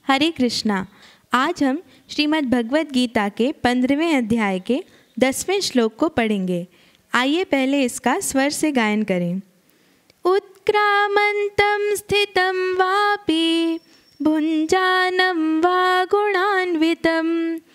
हरे कृष्णा। आज हम श्रीमद् भगवद गीता के 15वें अध्याय के 10वें श्लोक को पढ़ेंगे। आइए पहले इसका स्वर से गायन करें। उत्क्रामन्तं स्थितं वापि भुञ्जानं वा गुणान्वितं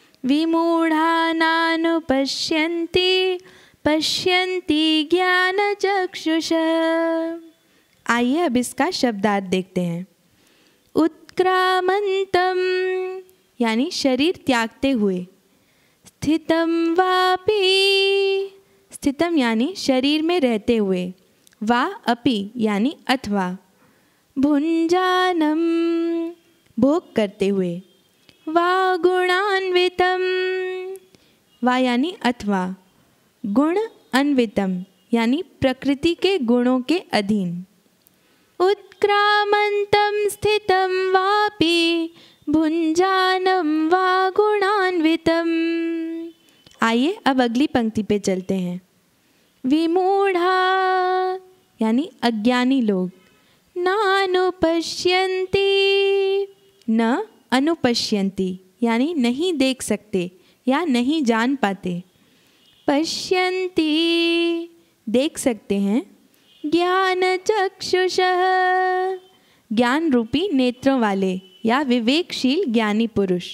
विमूढानानुपश्यन्ति पश्यन्ति ज्ञानचक्षुषः। आइए अब इसका शब्दार्थ देखते हैं। उत्क्रामन्तं यानी शरीर त्यागते हुए, स्थितं वापि स्थितम यानी शरीर में रहते हुए, वा अपि यानी अथवा, भुञ्जानं भोग करते हुए, वा गुणान्वितं वा यानी अथवा, गुण अन्वितम यानी प्रकृति के गुणों के अधीन। उत्क्रामन्तं स्थितं वापि भुञ्जानं वा गुणान्वितम्। आइए अब अगली पंक्ति पे चलते हैं। विमूढ़ा यानी अज्ञानी लोग, नानुपश्यन्ति न अनुपश्यन्ति यानी नहीं देख सकते या नहीं जान पाते, पश्यन्ति देख सकते हैं, ज्ञानचक्षुषः ज्ञान रूपी नेत्रों वाले या विवेकशील ज्ञानी पुरुष।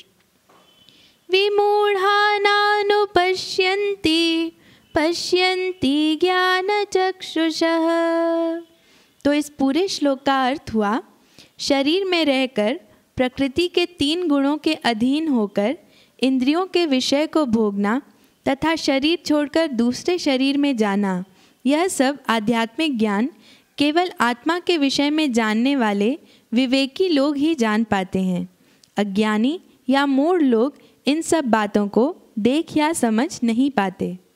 विमूढ़ानानुपश्यन्ति पश्यन्ति ज्ञानचक्षुषः। तो इस पूरे श्लोक का अर्थ हुआ, शरीर में रहकर प्रकृति के 3 गुणों के अधीन होकर इंद्रियों के विषय को भोगना तथा शरीर छोड़कर दूसरे शरीर में जाना, यह सब आध्यात्मिक ज्ञान केवल आत्मा के विषय में जानने वाले विवेकी लोग ही जान पाते हैं। अज्ञानी या मूढ़ लोग इन सब बातों को देख या समझ नहीं पाते।